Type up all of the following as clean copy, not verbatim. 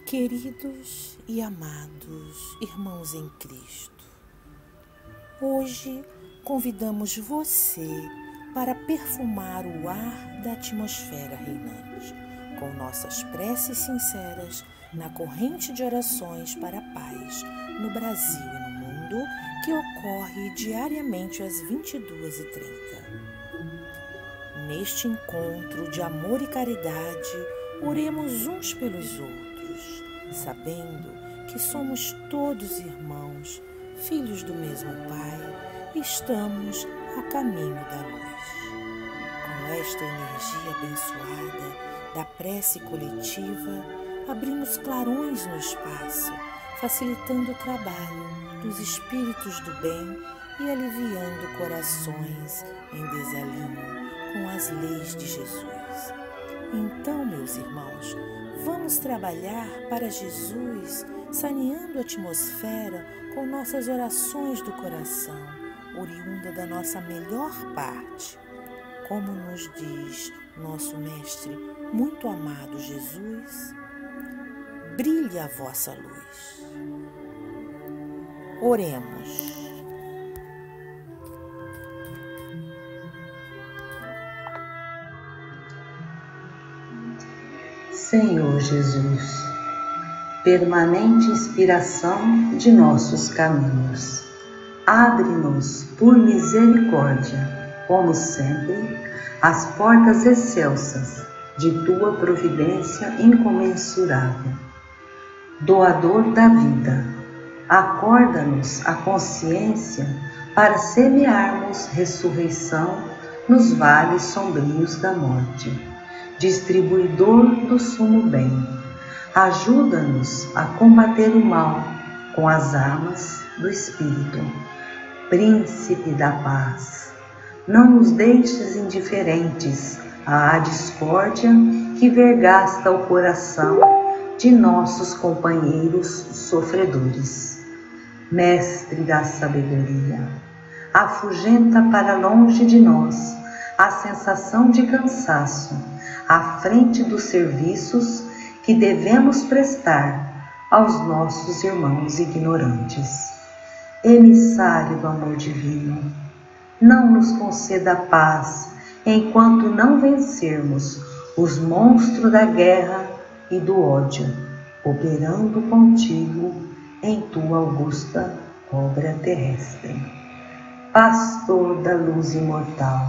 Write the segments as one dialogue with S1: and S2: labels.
S1: Queridos e amados irmãos em Cristo, hoje convidamos você para perfumar o ar da atmosfera reinante, com nossas preces sinceras na corrente de orações para a paz no Brasil e no mundo, que ocorre diariamente às 22h30. Neste encontro de amor e caridade, oremos uns pelos outros, sabendo que somos todos irmãos, filhos do mesmo Pai, e estamos a caminho da luz. Com esta energia abençoada da prece coletiva, abrimos clarões no espaço, facilitando o trabalho dos espíritos do bem e aliviando corações em desalinho com as leis de Jesus. Então, meus irmãos, vamos trabalhar para Jesus, saneando a atmosfera com nossas orações do coração, oriunda da nossa melhor parte. Como nos diz nosso Mestre muito amado Jesus, brilhe a vossa luz. Oremos.
S2: Senhor Jesus, permanente inspiração de nossos caminhos, abre-nos por misericórdia, como sempre, as portas excelsas de Tua providência incomensurável. Doador da vida, acorda-nos a consciência para semearmos ressurreição nos vales sombrios da morte. Distribuidor do sumo bem, ajuda-nos a combater o mal com as armas do Espírito. Príncipe da paz, não nos deixes indiferentes à discórdia que vergasta o coração de nossos companheiros sofredores. Mestre da sabedoria, afugenta para longe de nós a sensação de cansaço à frente dos serviços que devemos prestar aos nossos irmãos ignorantes. Emissário do amor divino, não nos conceda paz enquanto não vencermos os monstros da guerra e do ódio, operando contigo em tua augusta obra terrestre. Pastor da luz imortal,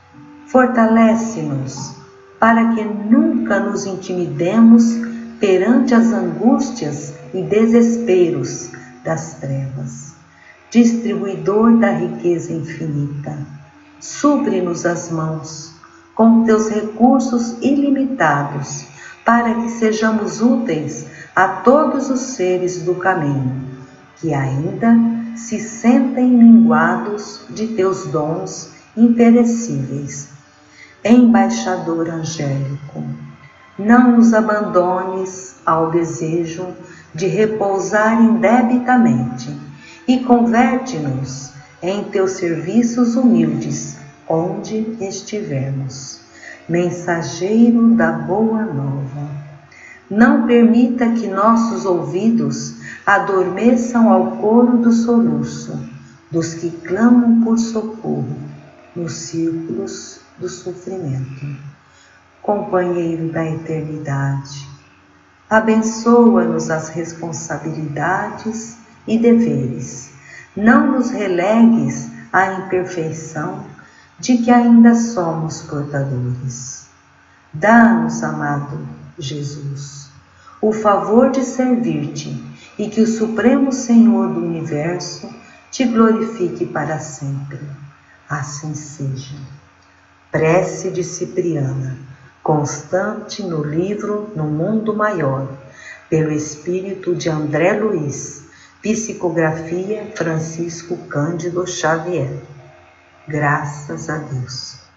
S2: fortalece-nos para que nunca nos intimidemos perante as angústias e desesperos das trevas. Distribuidor da riqueza infinita, supre-nos as mãos com teus recursos ilimitados, para que sejamos úteis a todos os seres do caminho, que ainda se sentem minguados de teus dons imperecíveis. Embaixador angélico, não nos abandones ao desejo de repousar indebitamente e converte-nos em teus serviços humildes, onde estivermos. Mensageiro da boa nova, não permita que nossos ouvidos adormeçam ao coro do soluço dos que clamam por socorro nos círculos do sofrimento. Companheiro da eternidade, abençoa-nos as responsabilidades e deveres. Não nos relegues à imperfeição de que ainda somos portadores. Dá-nos, amado Jesus, o favor de servir-te e que o Supremo Senhor do Universo te glorifique para sempre. Assim seja. Prece de Cipriana, constante no livro No Mundo Maior, pelo espírito de André Luiz, psicografia Francisco Cândido Xavier. Graças a Deus.